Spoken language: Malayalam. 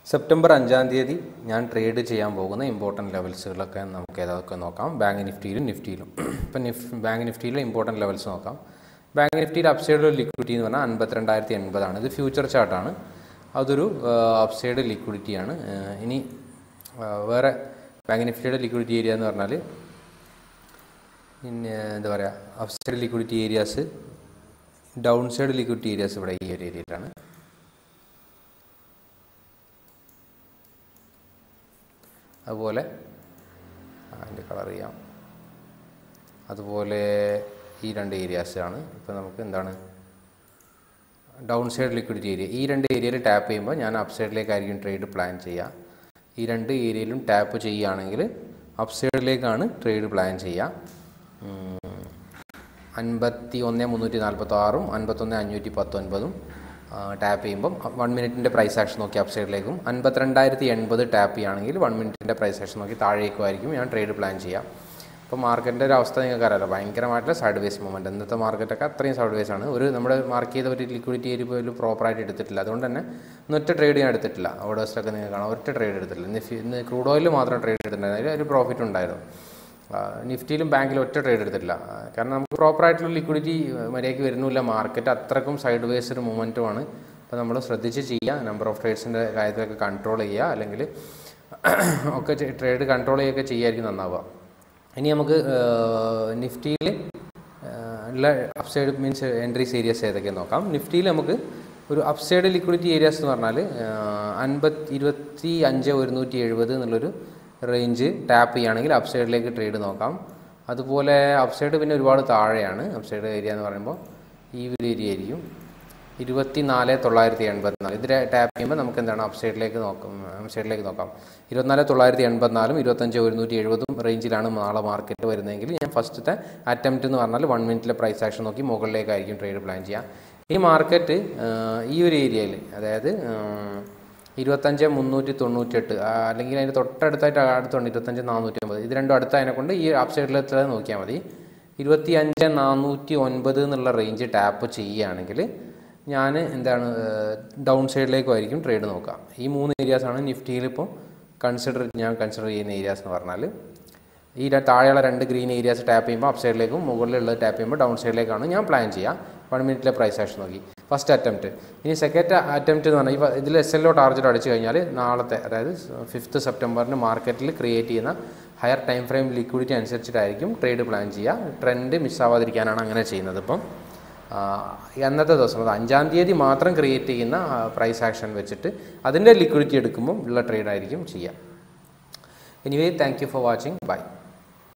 സെപ്റ്റംബർ 5-ാം തീയതി ഞാൻ ട്രേഡ് ചെയ്യാൻ പോകുന്ന ഇമ്പോർട്ടൻറ്റ് ലെവൽസുകളൊക്കെ നമുക്ക് ഏതൊക്കെ നോക്കാം. ബാങ്ക് നിഫ്റ്റിയിലും നിഫ്റ്റിയിലും. ഇപ്പം ബാങ്ക് നിഫ്റ്റിയിലെ ഇമ്പോർട്ടൻറ്റ് ലെവൽസ് നോക്കാം. ബാങ്ക് നിഫ്റ്റിയിൽ അപ്സൈഡ് ലിക്വിഡിറ്റി എന്ന് പറഞ്ഞാൽ 52,080 ആണ്. ഇത് ഫ്യൂച്ചർ ചാർട്ടാണ്. അതൊരു അപ്സൈഡ് ലിക്വിഡിറ്റിയാണ്. ഇനി വേറെ ബാങ്ക് നിഫ്റ്റിയുടെ ലിക്വിഡിറ്റി ഏരിയ എന്ന് പറഞ്ഞാൽ പിന്നെ എന്താ പറയുക, upside liquidity areas, down side liquidity areas ഇവിടെ ഈ ഒരു ഏരിയയിലാണ്. അതുപോലെ അതിൻ്റെ കളർ ചെയ്യാം. അതുപോലെ ഈ രണ്ട് ഏരിയാസാണ്. ഇപ്പോൾ നമുക്ക് എന്താണ് ഡൗൺ സൈഡ് ലിക്വിഡിറ്റി ഏരിയ. ഈ രണ്ട് ഏരിയയിൽ ടാപ്പ് ചെയ്യുമ്പോൾ ഞാൻ അപ്പ് സൈഡിലേക്കായിരിക്കും ട്രേഡ് പ്ലാൻ ചെയ്യുക. ഈ രണ്ട് ഏരിയയിലും ടാപ്പ് ചെയ്യുകയാണെങ്കിൽ അപ്പ് സൈഡിലേക്കാണ് ട്രേഡ് പ്ലാൻ ചെയ്യുക. 51,346 51,519 ടാപ്പ് ചെയ്യുമ്പം 1 മിനിറ്റിൻ്റെ പ്രൈസ് ആക്ഷൻ നോക്കി അപ്പ് സൈഡിലേക്കും, 52,080 ടാപ്പ് ചെയ്യുകയാണെങ്കിൽ 1 മിനിറ്റിൻ്റെ പ്രൈസ് ആക്ഷൻ നോക്കി താഴേക്കുമായിരിക്കും ഞാൻ ട്രേഡ് പ്ലാൻ ചെയ്യുക. അപ്പോൾ മാർക്കറ്റിൻ്റെ ഒരു അവസ്ഥ നിങ്ങൾക്ക് അറിയാമല്ലോ, ഭയങ്കരമായിട്ടുള്ള സൈഡ് വേസ് മൂവ്മെൻറ്റ്. ഇന്നത്തെ മാർക്കറ്റൊക്കെ അത്രയും സൈഡ് വേസ് ആണ്. നമ്മൾ മാർക്ക് ചെയ്ത ഒരു ലിക്വിഡിറ്റി ഏരിയ പോലും പ്രോപ്പറായിട്ട് എടുത്തിട്ടില്ല. അതുകൊണ്ട് തന്നെ ഒറ്റ ട്രേഡ് ഞാൻ എടുത്തിട്ടില്ല. ഓർഡേഴ്സിലൊക്കെ നിങ്ങൾക്ക് കാണാം, ഒറ്റ ട്രേഡ് എടുത്തിട്ടില്ല. ഇന്ന് ക്രൂഡ് ഓയിൽ മാത്രം ട്രേഡ് എടുത്തിട്ടുണ്ടായിരുന്നു, ഒരു പ്രോഫിറ്റ് ഉണ്ടായിരുന്നു. നിഫ്റ്റിയിലും ബാങ്കിലും ഒറ്റ ട്രേഡ് എടുത്തിട്ടില്ല. കാരണം നമുക്ക് പ്രോപ്പറായിട്ടുള്ള ലിക്വിഡിറ്റി മര്യാദയ്ക്ക് വരുന്നില്ല. മാർക്കറ്റ് അത്രക്കും സൈഡ് വേസ് ഒരു മൂവ്മെൻറ്റുമാണ്. അപ്പോൾ നമ്മൾ ശ്രദ്ധിച്ച് ചെയ്യുക. നമ്പർ ഓഫ് ട്രേഡ്സിൻ്റെ കാര്യത്തിലൊക്കെ കൺട്രോൾ ചെയ്യുക, അല്ലെങ്കിൽ ഒക്കെ ട്രേഡ് കൺട്രോൾ ചെയ്യുകയൊക്കെ ചെയ്യായിരിക്കും നന്നാവുക. ഇനി നമുക്ക് നിഫ്റ്റിയിൽ ഉള്ള അപ്സൈഡ് മീൻസ് എൻട്രീസ് ഏരിയാസ് ഏതൊക്കെയാണ് നോക്കാം. നിഫ്റ്റിയിൽ നമുക്ക് ഒരു അപ്സൈഡ് ലിക്വിഡിറ്റി ഏരിയാസ് എന്ന് പറഞ്ഞാൽ 25,170 എന്നുള്ളൊരു റേഞ്ച് ടാപ്പ് ചെയ്യുകയാണെങ്കിൽ അപ്സൈഡിലേക്ക് ട്രേഡ് നോക്കാം. അതുപോലെ അപ്സൈഡ് പിന്നെ ഒരുപാട് താഴെയാണ്. അപ്സൈഡ് ഏരിയ എന്ന് പറയുമ്പോൾ ഈ ഒരു ഏരിയ ആയിരിക്കും 24,984. ഇത് ടാപ്പ് ചെയ്യുമ്പോൾ നമുക്ക് എന്താണ് അപ്സൈഡിലേക്ക് നോക്കാം. 24,984 25,170 റേഞ്ചിലാണ് നാളെ മാർക്കറ്റ് വരുന്നതെങ്കിൽ ഞാൻ ഫസ്റ്റത്തെ അറ്റംപ്റ്റ് എന്ന് പറഞ്ഞാൽ 1 മിനിറ്റിലെ പ്രൈസ് ആക്ഷൻ നോക്കി മുകളിലേക്കായിരിക്കും ട്രേഡ് പ്ലാൻ ചെയ്യുക. ഈ മാർക്കറ്റ് ഈ ഒരു ഏരിയയിൽ, അതായത് 25,398 അല്ലെങ്കിൽ അതിൻ്റെ തൊട്ടടുത്തായിട്ട് അടുത്തുണ്ട് 25,450. ഇത് രണ്ടും അടുത്തതിനെ കൊണ്ട് ഈ അപ്സൈഡിലെത്ര നോക്കിയാൽ മതി. 25,409 എന്നുള്ള റേഞ്ച് ടാപ്പ് ചെയ്യുകയാണെങ്കിൽ ഞാൻ എന്താണ് ഡൗൺ സൈഡിലേക്കുമായിരിക്കും ട്രേഡ് നോക്കുക. ഈ 3 ഏരിയാസാണ് നിഫ്റ്റിയിൽ ഇപ്പോൾ ഞാൻ കൺസിഡർ ചെയ്യുന്ന ഏരിയാസ് എന്ന് പറഞ്ഞാൽ. ഈ താഴെയുള്ള 2 ഗ്രീൻ ഏരിയാസ് ടാപ്പ് ചെയ്യുമ്പോൾ അപ്പ് സൈഡിലേക്കും, മുകളിലുള്ളത് ടാപ്പ് ചെയ്യുമ്പോൾ ഡൗൺ സൈഡിലേക്കാണ് ഞാൻ പ്ലാൻ ചെയ്യുക. 1 മിനിറ്റിലെ പ്രൈസ് ആക്ഷൻ നോക്കി ഫസ്റ്റ് അറ്റംപ്റ്റ്. ഇനി സെക്കൻഡ് അറ്റംപ്റ്റ് എന്ന് പറഞ്ഞാൽ ഇതിൽ SLO ടാർഗറ്റ് അടിച്ചു കഴിഞ്ഞാൽ നാളത്തെ, അതായത് 5th സെപ്റ്റംബറിന് മാർക്കറ്റിൽ ക്രിയേറ്റ് ചെയ്യുന്ന ഹയർ ടൈം ഫ്രെയിം ലിക്വിഡിറ്റി അനുസരിച്ചിട്ടായിരിക്കും ട്രേഡ് പ്ലാൻ ചെയ്യുക. ട്രെൻഡ് മിസ്സാവാതിരിക്കാനാണ് അങ്ങനെ ചെയ്യുന്നത്. ഇപ്പം അന്നത്തെ ദിവസം, അത് 5-ാം തീയതി മാത്രം ക്രിയേറ്റ് ചെയ്യുന്ന പ്രൈസ് ആക്ഷൻ വെച്ചിട്ട് അതിൻ്റെ ലിക്വിഡിറ്റി എടുക്കുമ്പം ഉള്ള ട്രേഡായിരിക്കും ചെയ്യുക. Anyway, thank you for watching. By.